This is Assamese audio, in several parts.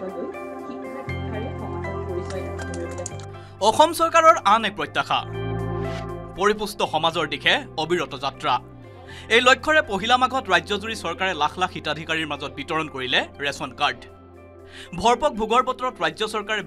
অসম চৰকাৰৰ আন এক প্ৰত্যাশা পৰিপুষ্ট সমাজৰ দিশে অবিৰত যাত্ৰা এই লক্ষ্যৰে পহিলা মাঘত ৰাজ্যজুৰি চৰকাৰে লাখ লাখ হিতাধিকাৰীৰ মাজত বিতৰণ কৰিলে ৰেচন কাৰ্ড ভৰপক ভোগৰ পত্ৰত ৰাজ্য চৰকাৰে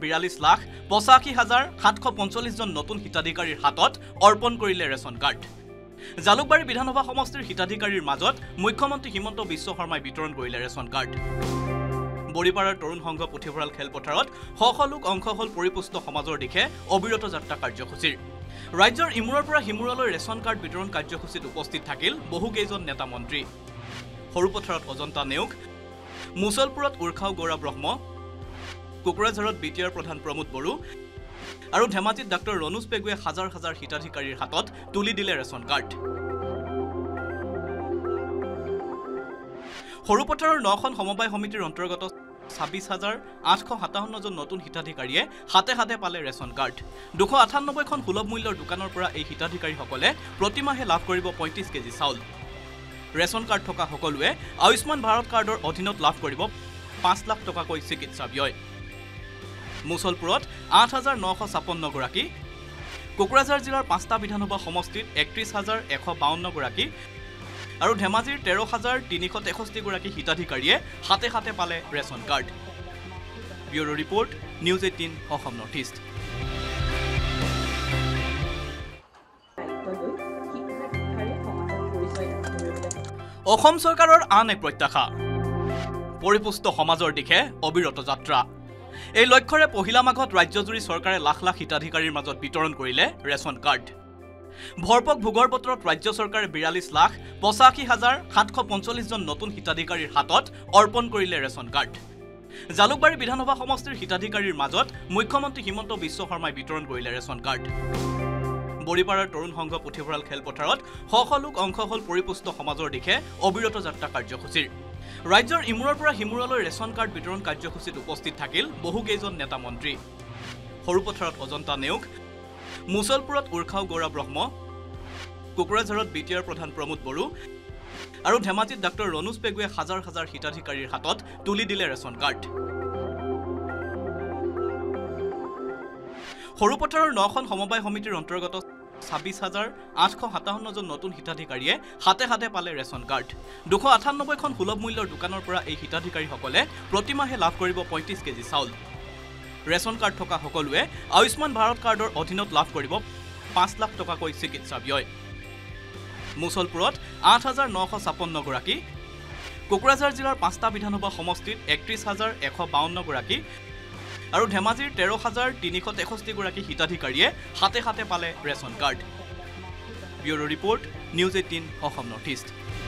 42,85,745 জন নতুন হিতাধিকাৰীৰ হাতত অৰ্পণ কৰিলে ৰেচন কাৰ্ড জালুকবাৰী বিধানসভা সমষ্টিৰ হিতাধিকাৰীৰ মাজত মুখ্যমন্ত্ৰী হিমন্ত বিশ্ব শৰ্মাই বিতৰণ কৰিলে ৰেচন কাৰ্ড বৰিপাৰাৰ তৰুণ সংঘ পুথিভঁৰাল খেলপথাৰত শ লোক অংশ হল পৰিপুষ্ট সমাজৰ দিশে অবিৰত যাত্ৰা কাৰ্যসূচীৰ ৰাজ্যৰ ইমূৰৰ পৰা সিমূৰলৈ ৰেচন কাৰ্ড বিতৰণ কাৰ্যসূচীত উপস্থিত থাকিল বহুকেইজন নেতা মন্ত্ৰী সৰুপথাৰত অজন্তা নেওগ মুছলপুৰত উৰ্খাও গৌৰৱ ব্ৰহ্ম কুকুৰাঝাৰত বিটিআৰ প্ৰধান প্ৰমোদ বড়ো আৰু ধেমাজিত ডাক্তৰ ৰণোজ পেগুৱে হাজাৰ হাজাৰ হিতাধিকাৰীৰ হাতত তুলি দিলে ৰেচন কাৰ্ড সৰুপথাৰৰ 9খন সমবায় সমিতিৰ অন্তৰ্গত 26,857 জন নতুন হিতাধিকাৰীয়ে হাতে হাতে পালে ৰেচন কাৰ্ড 298খন সুলভ মূল্যৰ দোকানৰ পৰা এই হিতাধিকাৰীসকলে প্ৰতিমাহে লাভ কৰিব 35 কেজি চাউল ৰেচন কাৰ্ড থকা সকলোৱে আয়ুষ্মান ভাৰত কাৰ্ডৰ অধীনত লাভ কৰিব 5 লাখ টকাকৈ চিকিৎসা ব্যয় মুছলপুৰত 8,956 গৰাকী কোকৰাঝাৰ জিলাৰ 5টা বিধানসভা সমষ্টিত 31,152 গৰাকী আৰু ধেমাজিৰ 13,363 গৰাকী হিতাধিকাৰীয়ে হাতে হাতে পালে ration card bureau report news 18 Assam north east Assam চৰকাৰৰ আন এক প্ৰত্যাশা পৰিপুষ্ট সমাজৰ দিশে অবিৰত যাত্ৰা এই লক্ষ্যৰে পহিলা মাঘত ৰাজ্যজুৰি চৰকাৰে লাখ লাখ হিতাধিকাৰীৰ মাজত বিতৰণ কৰিলে ৰেচন কাৰ্ড ভৰপক ভোগৰ পত্ৰত ৰাজ্য চৰকাৰে 42,85,745 জন নতুন হিতাধিকাৰীৰ হাতত অৰ্পণ কৰিলে ৰেচন কাৰ্ড জালুকবাৰী বিধানসভা সমষ্টিৰ হিতাধিকাৰীৰ মাজত মুখ্যমন্ত্ৰী হিমন্ত বিশ্ব শৰ্মাই বিতৰণ কৰিলে ৰেচন কাৰ্ড বৰিপাৰাৰ তৰুণ সংঘ পুথিভঁৰাল খেলপথাৰত শ লোক অংশ হল পৰিপুষ্ট সমাজৰ দিশে অবিৰত যাত্ৰা কাৰ্যসূচীৰ ৰাজ্যৰ ইমূৰৰ পৰা সিমূৰলৈ ৰেচন কাৰ্ড বিতৰণ কাৰ্যসূচীত উপস্থিত থাকিল বহুকেইজন নেতা মন্ত্ৰী সৰুপথাৰত অজন্তা নেওগ মুছলপুৰত উৰ্খাও গৌৰৱ ব্ৰহ্ম কুকুৰাঝাৰত বিটিআৰ প্ৰধান প্ৰমোদ বড়ো আৰু ধেমাজিত ডাক্তৰ ৰণোজ পেগুৱে হাজাৰ হাজাৰ হিতাধিকাৰীৰ হাতত তুলি দিলে ৰেচন কাৰ্ড সৰুপথাৰৰ 9খন সমবায় সমিতিৰ অন্তৰ্গত 26,857 জন নতুন হিতাধিকাৰীয়ে হাতে হাতে পালে ৰেচন কাৰ্ড 298খন সুলভ মূল্যৰ দোকানৰ পৰা এই হিতাধিকাৰীসকলে প্ৰতিমাহে লাভ কৰিব 35 কেজি চাউল ৰেচন কাৰ্ড থকা সকলোৱে আয়ুষ্মান ভাৰত কাৰ্ডৰ অধীনত লাভ কৰিব 5 লাখ টকাকৈ চিকিৎসা ব্যয় মুছলপুৰত 8,956 গৰাকী কোকৰাঝাৰ জিলাৰ 5টা বিধানসভা সমষ্টিত 31,152 গৰাকী আৰু ধেমাজিৰ 13,363 গৰাকী হিতাধিকাৰীয়ে হাতে হাতে পালে ration card bureau report news 18 Assam north east